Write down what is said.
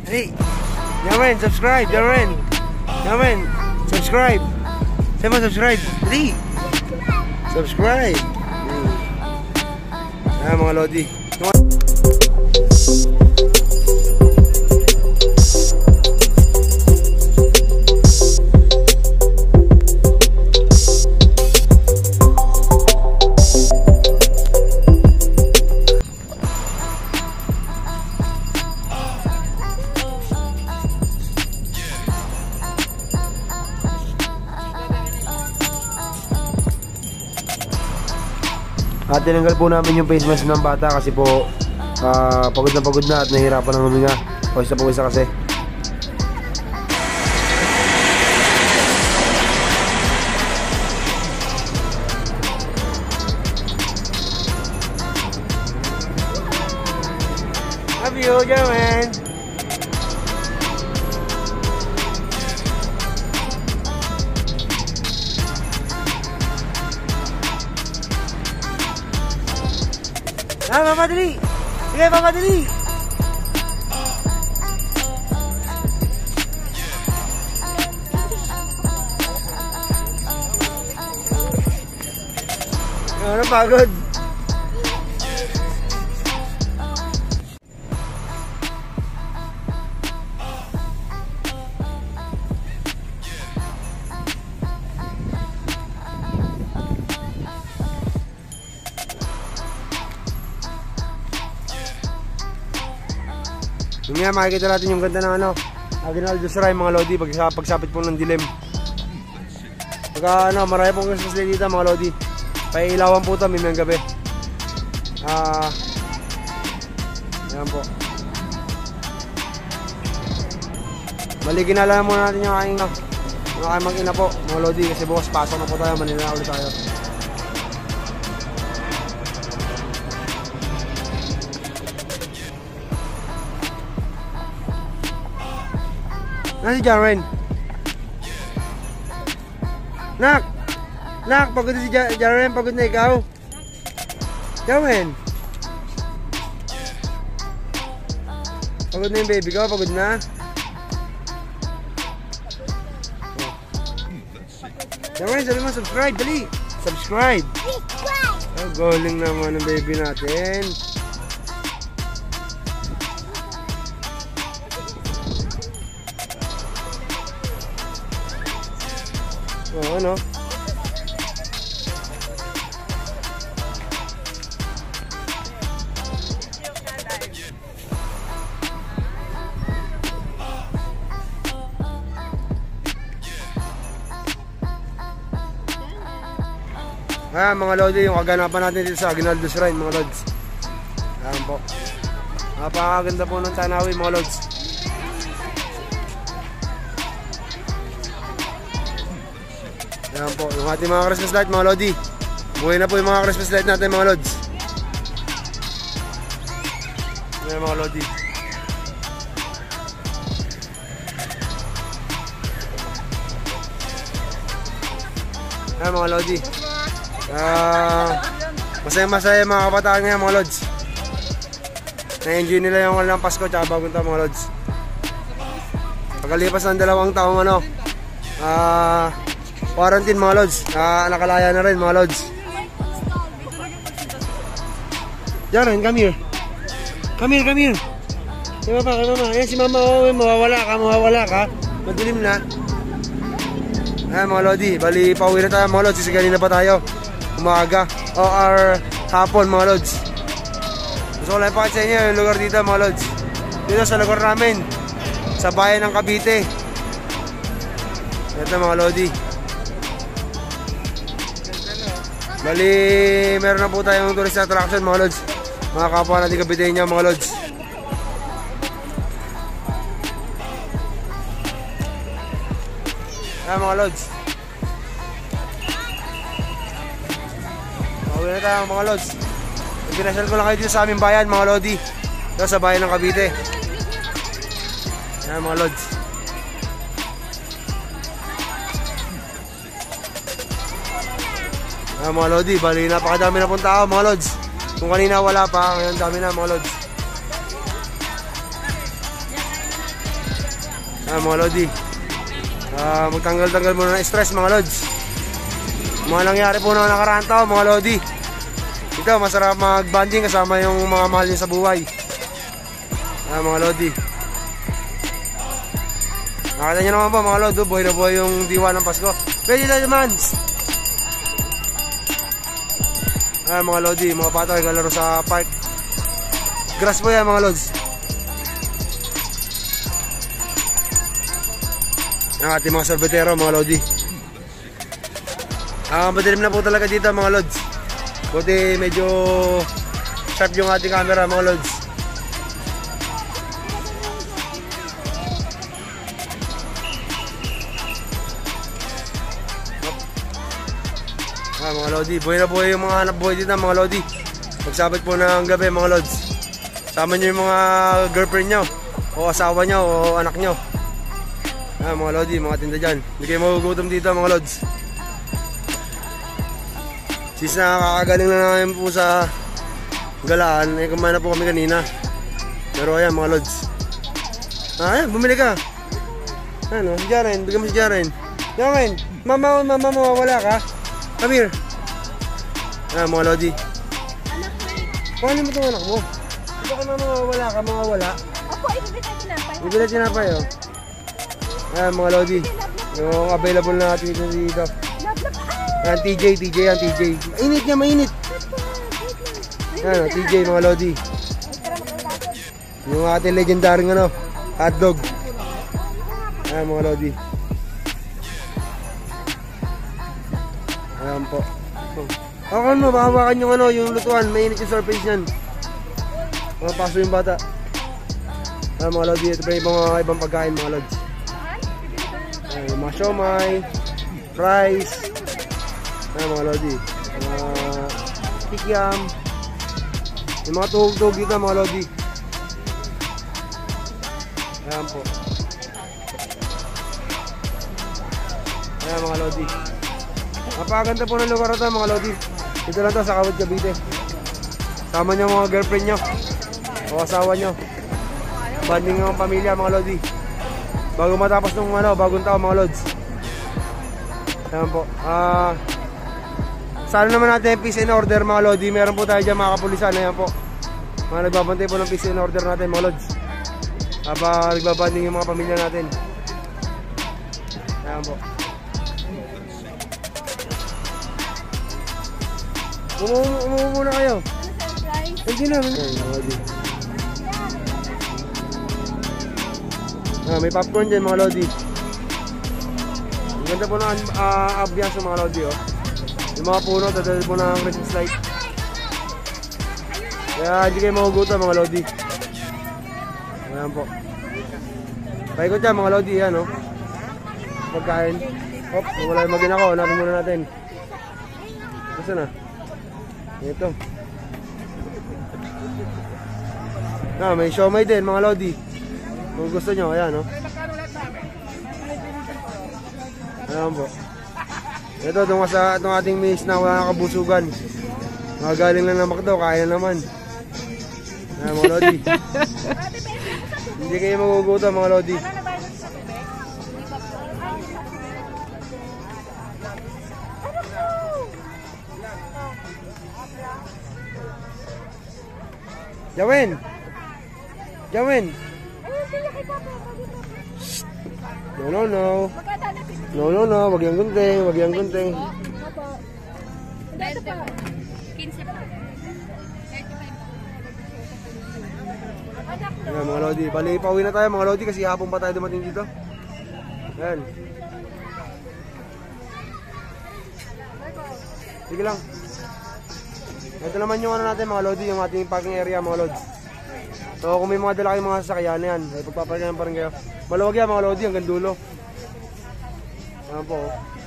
Dali. Yaman, subscribe. Yaman. Yaman, subscribe. Say mo subscribe. Dali. Subscribe. Ayan mga Lodi. At tinanggal po namin yung face mask ng bata kasi po pagod na at nahihirapan ng huminga. Pawis na pawis kasi. Love you, Jermaine. Mama dali! Sige, mama dali! Ano, pagod? Yung nga makikita natin yung ganda ng ano, Aguinaldo Shrine mga Lodi pagsapit po ng dilim. Pagka ano, marami pong Christmas light dito mga Lodi. Pailawan po ito mimayang gabi. Ayan po. Balikin na lang muna natin yung aking mag-ina po mga Lodi kasi bukas pasok na po tayo, Manila na ulit tayo. Nasi Jaren? Nak! Nak! Pagod na si Jaren, pagod na ikaw? Jaren? Pagod na yung baby ko, pagod na? Jaren, sabi mo subscribe, dali! Subscribe! Oh, galing naman ng baby natin. Oh, ano? Mga Lodi, yung kaganapan natin dito sa Aguinaldo Shrine mga Lods. Ayan po. Napakaganda po ng tanawin mga Lods. Ayan po, yung ating mga Christmas light mga Lodi. Buhay na po yung mga Christmas light natin mga Lods. Ayan mga Lodi. Ayan mga Lodi. Masaya-masaya mga kabataan ngayon mga Lods. Na-enjoy nila yung walang Pasko tsaka bagong taon mga Lods. Pagkalipas ng 2 taong ano, quarantine mga Lods, nakalaya na rin mga Lods. Jaren, come here. Come here, come here. Kay mama, kay mama. Ayan si mama, oh, mawawala ka. Madilim na. Ayan mga Lodi, bali pauwi na tayo mga Lods, sisiganin na pa tayo. Umaga or hapon mga Lods. Gusto ko lang ipakita sa inyo yung lugar dito mga Lods. Dito sa lugar namin, sa bayan ng Cavite. Ito mga Lodi. Bali, meron na po tayong tourist attraction mga Lods. Mga kapwa natin Caviteño mga Lods. Ayan mga Lods. Pauwi na tayo mga Lods. Pinasal ko lang kayo dito sa aming bayan mga Lodi. Dito sa bayan ng Cavite. Ayan mga Lods. Ayan mga Lodi, bali napakadami na pong tao mga Lods. Kung kanina wala pa, ngayon dami na mga Lods. Mga Lodi. Magtanggal-tanggal muna ng stress mga Lods. Mga nangyari po na nakaraan taon mga Lodi. Ito masarap mag-bonding kasama yung mga mahal nyo sa buhay. Mga Lodi. Nakita nyo naman po mga Lodi, buhay na buhay yung diwa ng Pasko. Pwede na naman. Mga Lodi, mga bata ay galaro sa park. Grass po yan mga Lods. Ang ating mga sorbetero mga Lodi. Madilim na po talaga dito mga Lods. Buti medyo sharp yung ating camera mga Lods. Mga Lodi, buhay na buhay yung mga hanap buhay dito mga Lodi. Pagsabit po ng gabi mga Lods. Sama nyo yung mga girlfriend nyo o asawa nyo o anak nyo. Mga Lodi, mga tinda dyan. Hindi kayo magugutom dito mga Lods. Since nakakagaling na namin po sa galaan, kumain na po kami kanina. Pero ayan mga Lods. Ayan, bumili ka. Ano, si Jaren, bigyan mo si Jaren. Jaren, mama mawawala ka. Come here. Mga Lodi. Paano mo itong anak mo? Ito ka mawawala ka, mawawala. Opo, ibibili tayo tinapay. Ibibili tinapay oh. Mga Lodi. Yung available na natin dito. Ayan, TJ yan, TJ. Mainit niya, mainit. Ayan, TJ mga Lodi. Yung ating legendary hotdog. Ayan mga Lodi. Ayan po. Ako mo, mahawakan yung yung lutuan. Mainit yung surface yan. Mapaso yung bata. Ayan mga Lodi, ito pa yung ibang pagkain mga Lods. Ayan, mga siomay, fries. Ayan mga Lodi. Kikiam. Yung mga tuhog-tuhog dito mga Lodi. Ayan po. Ayan mga Lodi. Napakaganda po ng lugar ito mga Lodi. Dito lang ito sa Kawit, Cavite. Sama nyo mga girlfriend nyo o asawa nyo. Banding ng pamilya mga Lodi. Bago matapos ng bagong taon mga Lods. Ayan po. Sana naman natin peace and order mga Lodi. Meron po tayo dyan mga kapulisan. Ayan po. Mga nagbabantay po ng peace and order natin mga Lods. Habang nagbabanding yung mga pamilya natin. Ayan po. Umuwi muna kayo. Hindi na. May popcorn dyan mga Lodi. Ang ganda po ng ambiance mga Lodi oh. Yung mga puno, dadali po ng Christmas light. Kaya hindi kayo mahugutan mga Lodi. Ayan po. Paikot dyan mga Lodi yan oh. Pagkain. Hop, wala yung magin ako. Hanapin muna natin. Gusto na. Ito. May siomay din mga Lodi. Kung gusto nyo, ayan o. Ayan po. Ito, itong ating miss na wala nakabusugan. Galing lang ng McDo, kaya naman. Ayan mga Lodi. Hindi kayo magugutom mga Lodi. Jawin! Jawin! No. No, wag yang gunting, wag yang gunting. Ito pa. 15 pa. Ayan mga Lodi, bali pauwi na tayo mga Lodi kasi hapon pa tayo dumating dito. Ayan. Sige lang. Ito naman yung natin mga Lodi, yung ating parking area mga Lods. So kung may mga dala kayong mga sasakyan yan, ay pagpaparkingan pa rin kayo. Maluwag yan mga Lodi hanggang dulo. Ayan po.